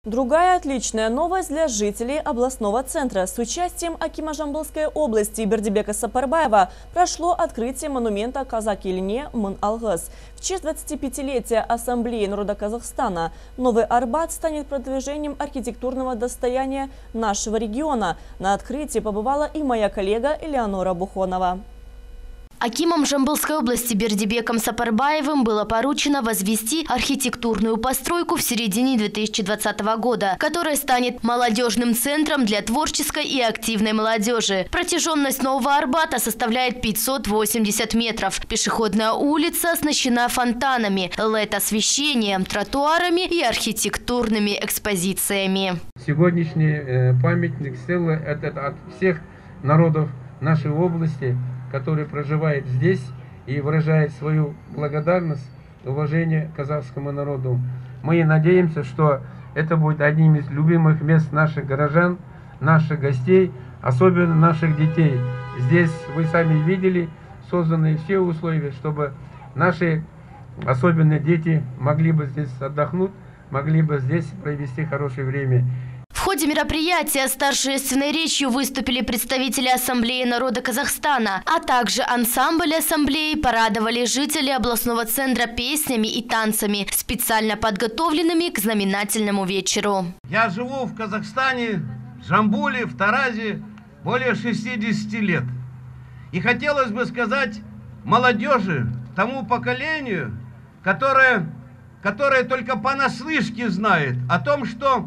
Другая отличная новость для жителей областного центра. С участием акима Жамбылской области Бердибека Сапарбаева прошло открытие монумента Казак-Еліне Мын Алғыз. В честь 25-летия Ассамблеи народа Казахстана Новый Арбат станет продвижением архитектурного достояния нашего региона. На открытии побывала и моя коллега Элеонора Бухонова. Акимом Жамбылской области Бердибеком Сапарбаевым было поручено возвести архитектурную постройку в середине 2020 года, которая станет молодежным центром для творческой и активной молодежи. Протяженность Нового Арбата составляет 580 метров. Пешеходная улица оснащена фонтанами, LED-освещением, тротуарами и архитектурными экспозициями. Сегодняшний памятник стелы – это от всех народов нашей области, который проживает здесь и выражает свою благодарность и уважение казахскому народу. Мы надеемся, что это будет одним из любимых мест наших горожан, наших гостей, особенно наших детей. Здесь, вы сами видели, созданы все условия, чтобы наши, особенно дети, могли бы здесь отдохнуть, могли бы здесь провести хорошее время. В ходе мероприятия с торжественной речью выступили представители Ассамблеи народа Казахстана, а также ансамбль ассамблеи порадовали жителей областного центра песнями и танцами, специально подготовленными к знаменательному вечеру. Я живу в Казахстане, в Жамбуле, в Таразе более 60 лет. И хотелось бы сказать молодежи, тому поколению, которое только понаслышке знает о том,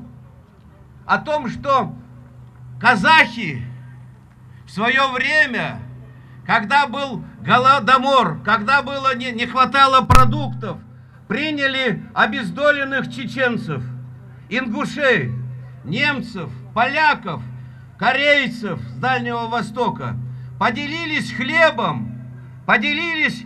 что казахи в свое время, когда был голодомор, когда не хватало продуктов, приняли обездоленных чеченцев, ингушей, немцев, поляков, корейцев с Дальнего Востока, поделились хлебом, поделились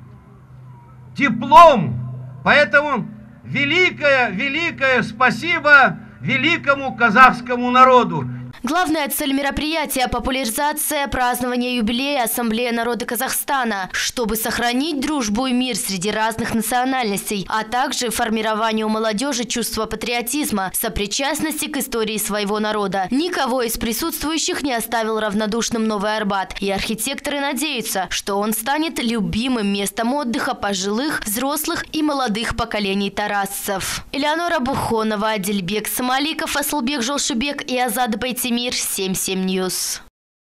теплом. Поэтому великое спасибо великому казахскому народу. Главная цель мероприятия – популяризация празднования юбилея Ассамблеи народа Казахстана, чтобы сохранить дружбу и мир среди разных национальностей, а также формирование у молодежи чувства патриотизма, сопричастности к истории своего народа. Никого из присутствующих не оставил равнодушным Новый Арбат, и архитекторы надеются, что он станет любимым местом отдыха пожилых, взрослых и молодых поколений таразцев. Элеонора Бухонова, Адильбек Самаликов, Асылбек Жолшибек и Азат Байтимир, 77 News.